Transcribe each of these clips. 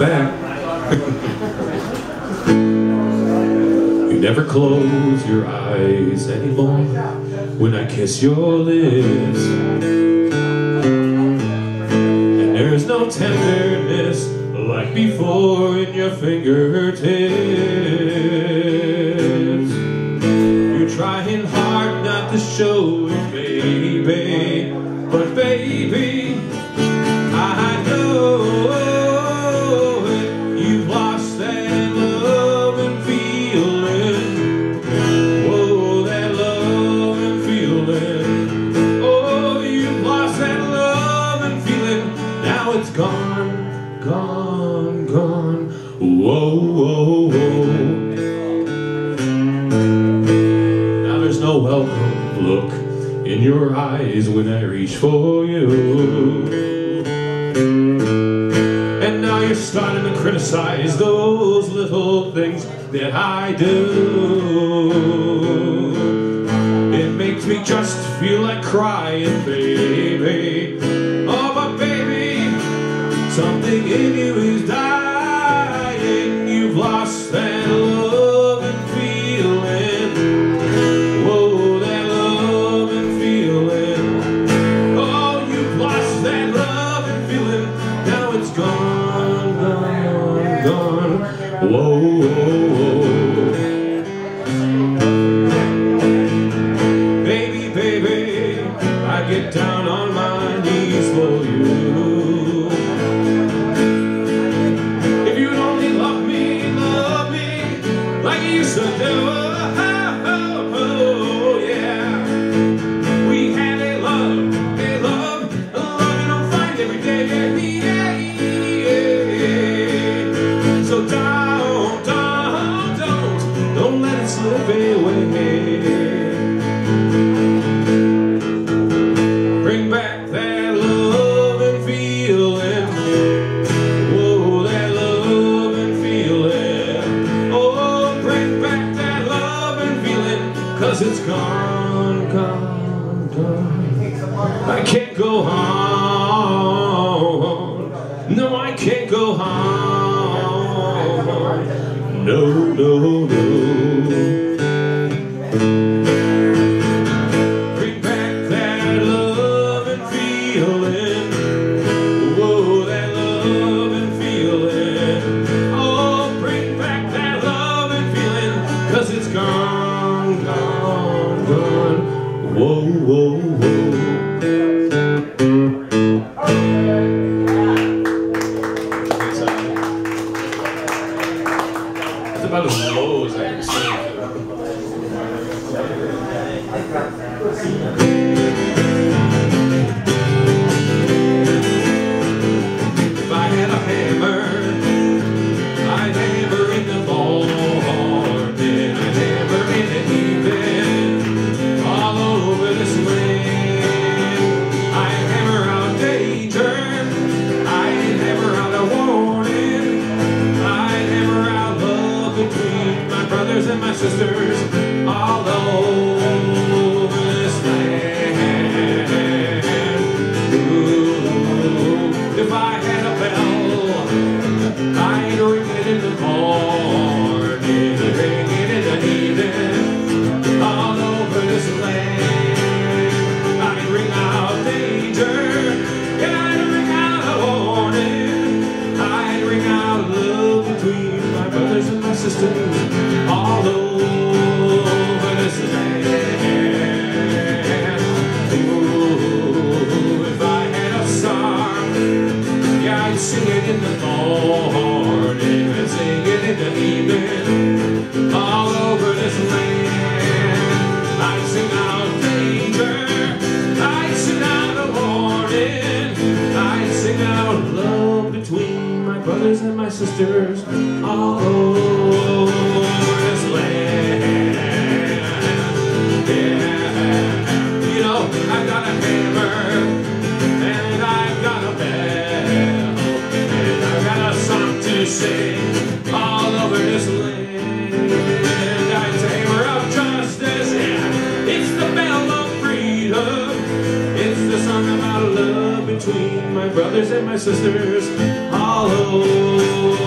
back. You never close your eyes anymore when I kiss your lips, and there's no tenderness like before in your fingertips. You're trying hard not to show it, baby, but baby, I know it. You've lost that love and feeling. Oh, that love and feeling. Oh, you've lost that love and feeling. Now it's gone, gone, gone. Whoa, whoa, whoa. Now there's no welcome look in your eyes when I reach for you, and now you're starting to criticize those little things that I do. It makes me just feel like crying, baby. Oh, but baby, something in you is dying. You've lost that love and feeling. Whoa, that love and feeling. Oh, you've lost that love and feeling. Now it's gone, gone, gone. Whoa, whoa, whoa. Baby, baby, I get down on my knees for you. If you'd only love me like you used to do. Oh, yeah. We had a love you don't find every day. So don't let it slip away. Bring back that love and feeling. Whoa, that love and feeling. Oh, bring back that love and feeling, 'cause it's gone, gone, gone. I can't go on. No, I can't go on. No, no, no. Bring back that love and feeling. Whoa, that love and feeling. Oh, bring back that love and feeling, 'cause it's gone, gone, gone. Whoa, whoa, whoa. It's about as low as I can sing. If I had a hammer, I'd hammer in the morning, I'd hammer in the evening, all over this land. I'd hammer out danger, I'd hammer out a warning, I'd hammer out love between my brothers and my sisters, all over this land. Ooh, if I had a bell, I'd ring it in the morning, ring it in the evening, all over this land. I'd ring out danger, I'd ring out a warning, I'd ring out love between my brothers and my sisters, all over this land. Ooh, if I had a song, yeah, I'd sing it in the morning and sing it in the evening, all over this land. I'd sing out danger, I'd sing out a warning, I'd sing out love between my brothers and my sisters, all over this land. Yeah, you know, I've got a hammer and I've got a bell, and I've got a song to sing all over this land. It's a hammer of justice, yeah, it's the bell of freedom, it's the song about love between my brothers and my sisters, all over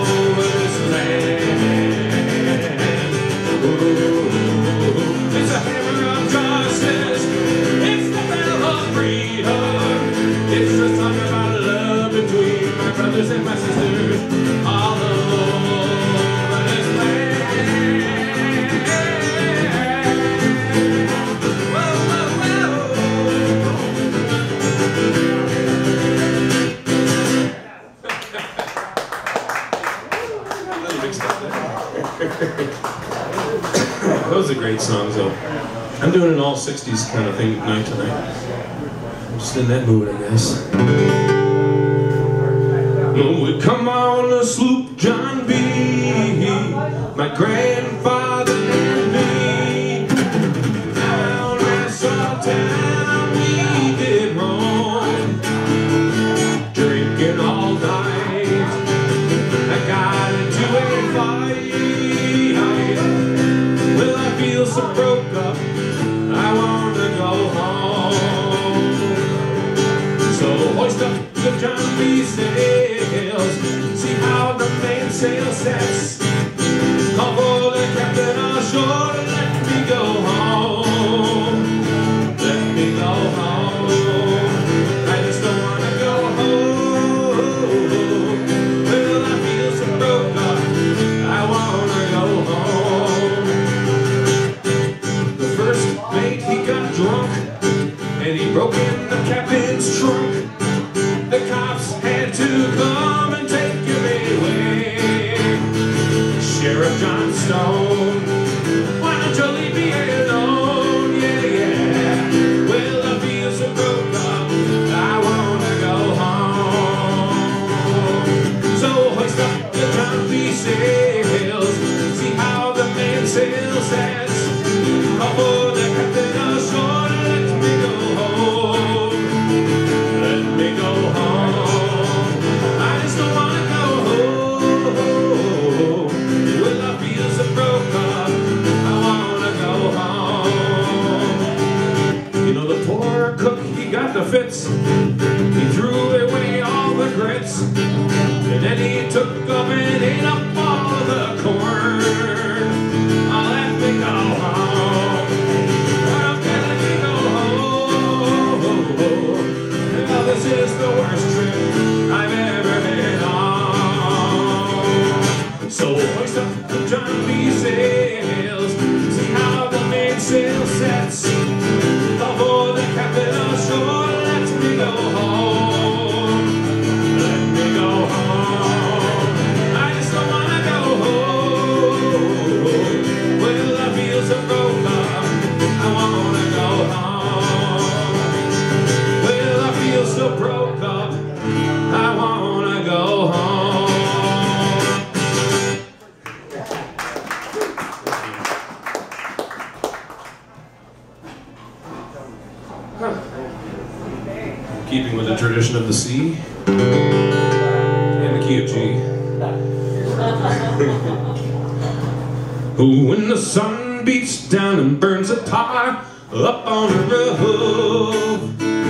I'm doing an all 60s kind of thing tonight. I'm just in that mood, I guess. We come on the sloop John B, my grandfather and me. Down Nassau town we did roam, drinking all night. I got into a fight. Well, I feel so broke up, I wanna go home. So hoist up the John B sails, see how the mainsail sets. Call for the captain ashore, let me go home. Let me go home. I just don't wanna go home. Well, I feel so broke up, I wanna go home. The first mate, he got drunk, and he broke in the captain's trunk. The cops had to come and take him away. Sheriff John Stone, why don't you leave me alone? Yeah, yeah. Well, I feel so broke up, I wanna go home. So hoist up the John B sails, see how the mainsail sets. Call for the captain ashore, let me go home. Let me go home. I just don't wanna go home. Well, I feel so broke up, I wanna go home. You know, the poor cook, he got the fits. He threw away all the grits, and then he took up and ate up all the corn. Oh, let me go home. Oh, let me go home. Well, this is the worst trip I've ever been on. So hoist up the John B sails, see how the mainsail sets. Call for the captain ashore, let me go home. Let me go home. I just don't wanna go home. Well, I feel so broke up, I wanna go home. Well, I feel so broke up, I wanna go home. Keeping with the tradition of the C and the key of G. When the sun beats down and burns a tar up on the roof,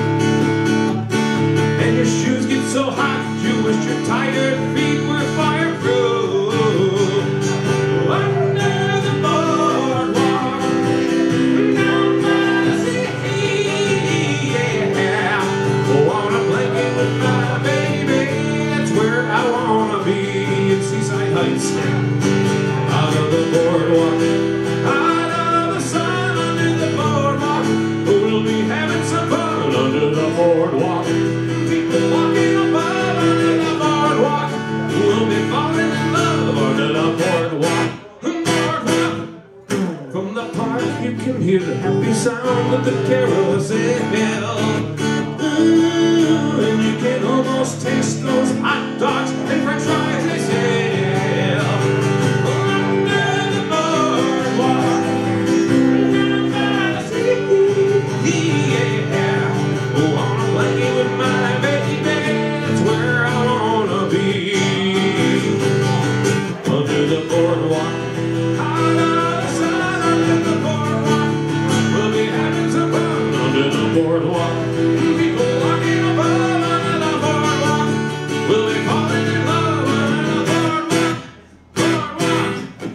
and your shoes get so hot you wish your tired feet were fireproof. Under the boardwalk, down by the sea, yeah. On a blanket with my baby, that's where I wanna be. In Seaside Heights, out of the boardwalk, out of the sun, under the boardwalk. We'll be having some fun under the boardwalk. People walking above under the boardwalk. We'll be falling in love under the boardwalk. Boardwalk. From the park you can hear the happy sound of the carousel. And you can almost taste those hot dogs and french fries they sell. Under the boardwalk, down by the sea, yeah. Oh, on a blanket with my baby, that's where I wanna be. Under the boardwalk, out of the sun, under the boardwalk. We'll be having some fun under the boardwalk. People walking above under the boardwalk. We'll be falling in love under the boardwalk. Boardwalk.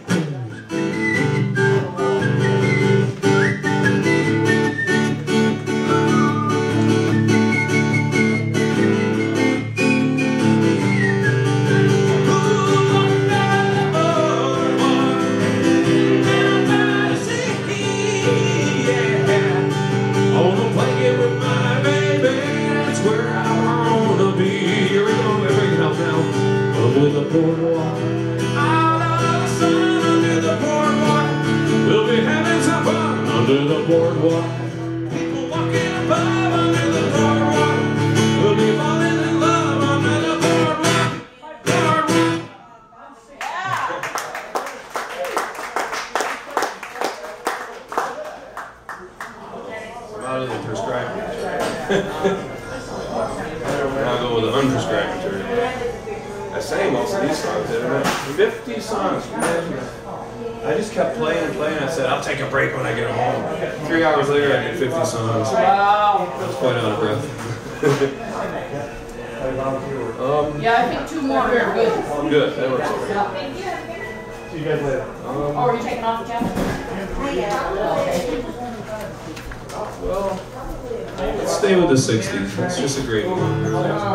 Under the boardwalk, out of the sun, under the boardwalk. We'll be having some fun under the the boardwalk. People walking above under the boardwalk. We'll be falling in love under the boardwalk. Boardwalk. I'm out of the prescribed material. I'll go with the unprescribed material. I sang most of these songs, didn't I? 50 songs. I just kept playing and playing. I said, I'll take a break when I get home. 3 hours later, I did 50 songs. Wow. I was quite out of breath. Yeah, I think 2 more are good. Good, that works. Thank you. See you guys later. Oh, are you taking off the camera? Well, let's stay with the 60s. It's just a great one.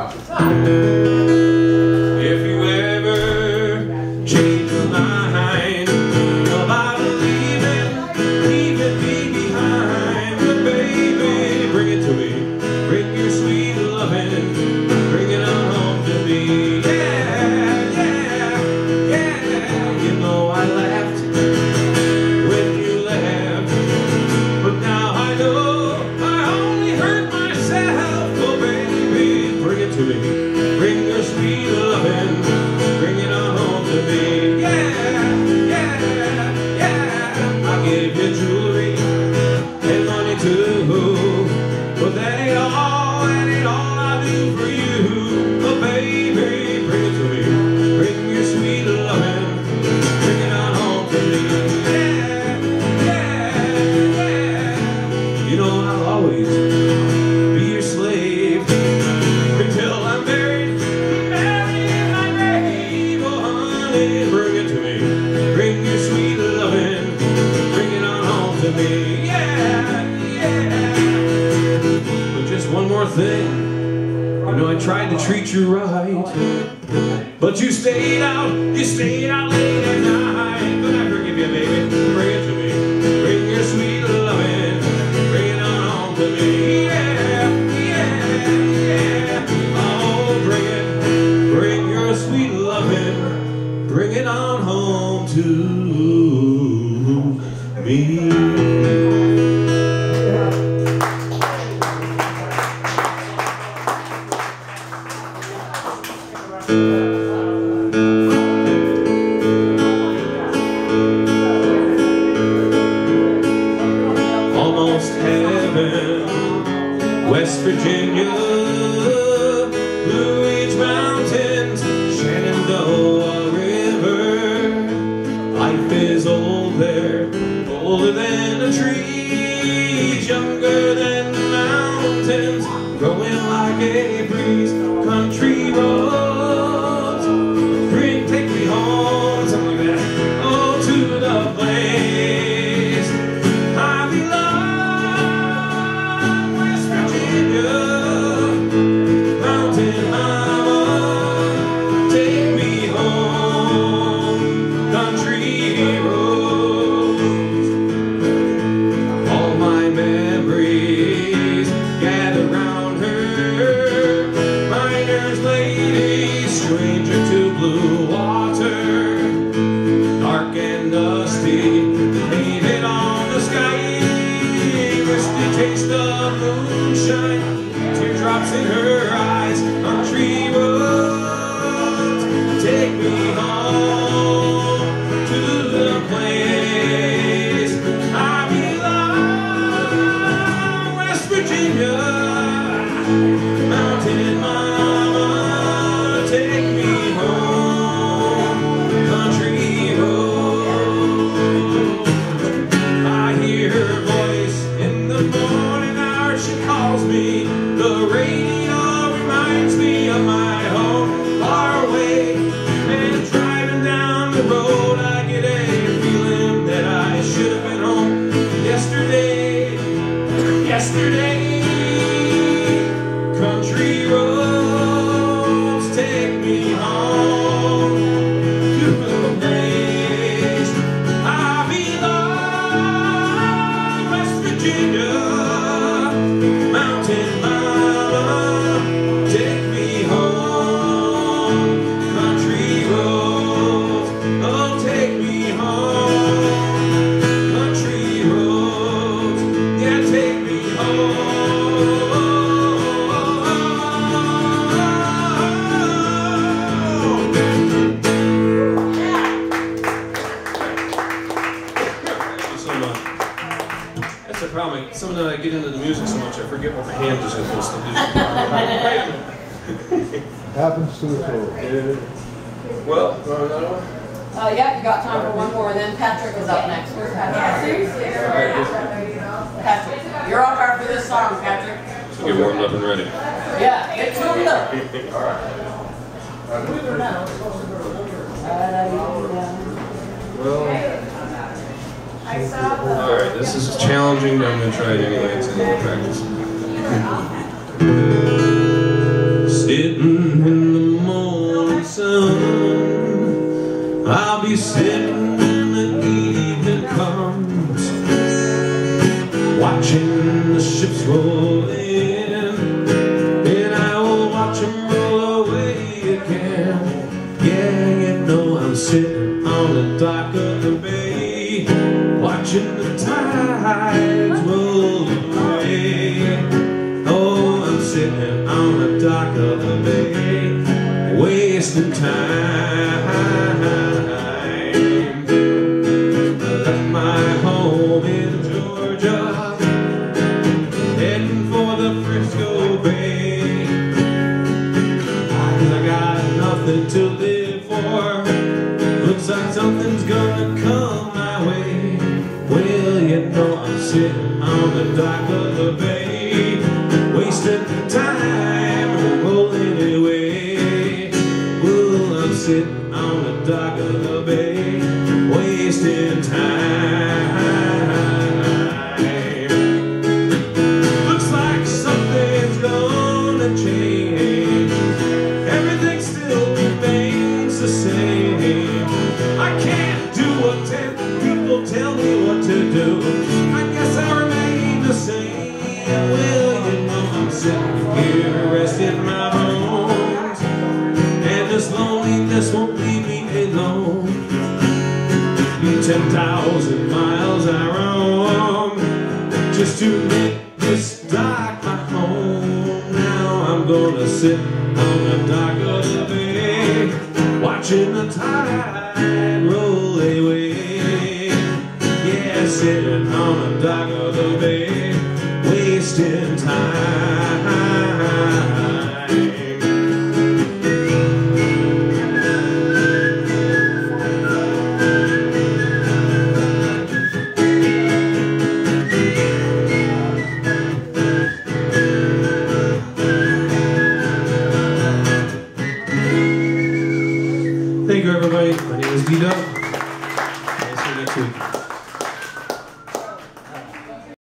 If you ever change your mind about leaving me behind, but baby, bring it to me. Bring your sweet loving, bring it on home to me. Yeah, yeah, yeah. You know I laughed when you left, but now I know I only hurt myself. Oh baby, bring it to me. Bring your sweet loving, bring it on home to me. Yeah, yeah, yeah. I gave you jewelry and money too, but that ain't all I do for you. Oh baby, bring it to me. Bring your sweet loving, bring it on home to me. Yeah, yeah, yeah. You know I'll always be your slave until I'm buried in my grave. Oh honey, bring it to me. Bring your sweet loving, bring it on home to me. Yeah, yeah. But just one more thing. I know I tried to treat you right, but you stayed out late at night. But I forgive you, baby. Bring it to me. Bring your sweet loving, bring it on home to me. Yeah, yeah, yeah. Oh, bring your sweet loving, bring it on home to me. Almost heaven, West Virginia, Blue Ridge Mountains, Shenandoah River. Life is old there, older than the trees, younger than the mountains, growing like a breeze. Country roads, take me home, something like that. Oh, to the place I belong, West Virginia. Mountain mama, take me home. Country roads, all my memories gather round her. Miner's lady, stranger to blue water, dark and dusty, painted on the sky. Misty taste of moonshine, teardrops in her eyes. Country roads, take me home to the place I belong, West Virginia. Mountain mama, take me home. Country roads, I hear her voice in the morning hour. She calls me. The radio reminds me of my home, far away. And driving down the road, I get a feeling that I should have been home yesterday. Yesterday. Country roads, take me home to the place I belong, West Virginia. Mountain mama, take me home. Country roads, oh take me home. Country roads, sometimes I get into the music so much I forget what my hands are supposed to do. Happens to the soul. Well, another one? Yeah, you got time for one more, and then Patrick is up next. Where's Patrick? Patrick, you're on fire for this song, Patrick. So get warmed up and ready. Yeah, get tuned up. Well, alright, this is challenging, but I'm going to try it anyway. It's a little practice. Sitting in the morning sun, I'll be sitting when the evening comes, watching the ships roll in, and I will watch them roll away again. Yeah, you know I'm sitting on the dock of the bay, watching the tides roll away. Oh, I'm sitting on the dock of the bay, wasting time. I left my home in Georgia, heading for the Frisco Bay, 'cause I got nothing to live for. Looks like something's gonna come my way. Well, you know I'm sitting on the dock of the bay, wasting time, rolling away. Well, I'm sitting on the dock of the bay, wasting time. Looks like something's gonna change. Everything still remains the same. I can't do what 10 people tell me what to do. I guess I remain the same. Well, you know I'm sitting here resting my bones, and this loneliness won't leave me alone. 10,000 miles I roam just to make this dock my home. Now I'm gonna sit on the dock of the bay, watching the tide roll away. Yeah, sitting on the dock of the bay, wasting time. Thank you, everybody. My name is D-Dubb.